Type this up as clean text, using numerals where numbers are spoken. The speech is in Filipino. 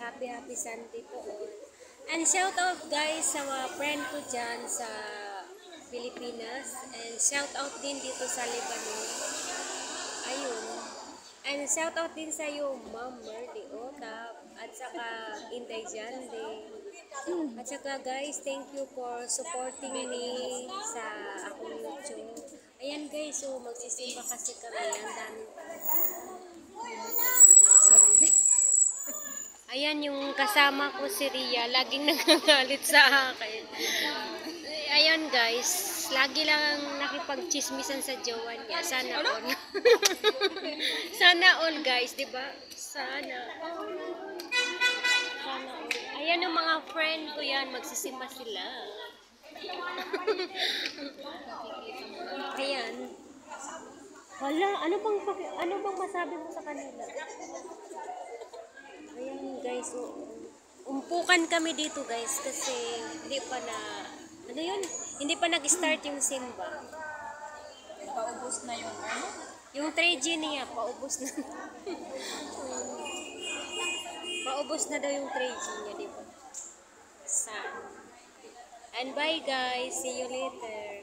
happy Sunday to all. And shout out guys sa mga friend ko dyan sa Pilipinas. And shout out din dito sa Lebanon. Ayun. And shout out din sa iyo, Ma'am Merly Otap. At saka Inday Jande. At saka guys, thank you for supporting me sa akong YouTube. Ayan guys, so magsisimba kasi kami. Ang dami. Sorry. Ayan yung kasama ko si Ria. Laging nagagalit sa akin. Ayan guys, lagi lang nakipagchismisan sa jowa niya. Sana all. Sana all guys, di ba? Sana all. Sana all. Ayan yung mga friend ko yan, magsisimba sila. Ayan. Wala, ano bang masabi mo sa kanila? Ayan guys, umpukan kami dito guys kasi hindi pa na, ano yun? Hindi pa nag-start yung simba. Paubos na yung ano? Yung 3G niya, paubos na. Paubos na daw yung 3G niya, di ba? And bye guys, see you later.